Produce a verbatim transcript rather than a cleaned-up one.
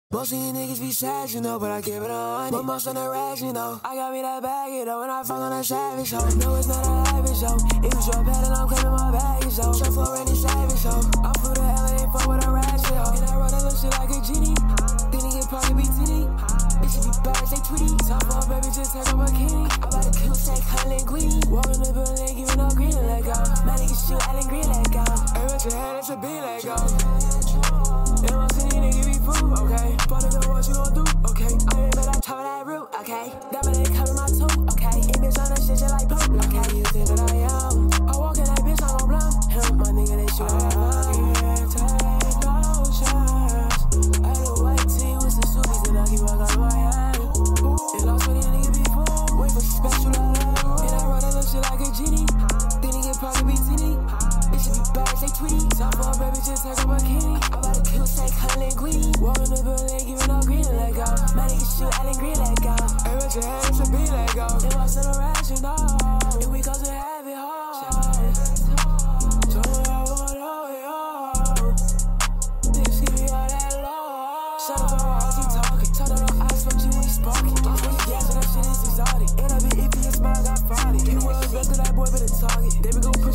Most of you niggas be sad, you know, but I give it on. But most on the rags, you know. I got me that bag, you know, and I fall on that savage, ho. No, it's not a habit, yo. It was your bed and I'm claiming my baggage, yo. Chef for any savage, yo. I flew to L A and fuck with a ratchet, yo. And I run that little shit like a genie. Then he get pocket be titty. Bitch, if you bad, say tweety. Top off, baby, just take on my kitty. I'm about to kill, say, cuddle and greedy. Walk in the building, giving no green, let go. Man, niggas shoot, Allen Green, let go. Hey, what your head, it's a B, let go. In my city, nigga, be food, okay. But nigga, what you gon' do, okay. I ain't been on top of that root, okay. That man ain't cover my tooth, okay. Ain't bitch on that shit just like poop, okay. You think that I am? I walk in that bitch, I'm gon' blunt him. My nigga, they shoot at I can't take no shots. I had a white tee with some subies and I keep walking on my head. And lost when these niggas be full. Wait for special, la la la. And I run that little shit like a genie. Then he get pocket be titty. Bitch, if you bad, say tweety. Top off, baby, just take on my kitty. I'm about to kill, say, cuddle and greedy. Walk in the building, giving no green, let go. Man, niggas shoot, Allen Green, let go. Hey, what your head, it's a B, let go. And my son, a ration, no. And we cause we have it hard. So I want all it all. Niggas give me all that low. Shut up, I keep talking. Turn on the eyes, fuck you when you sparking. When you gas, that shit is exotic. And I been iffy and smile, got forty. You was better, that boy been a target. They been gon'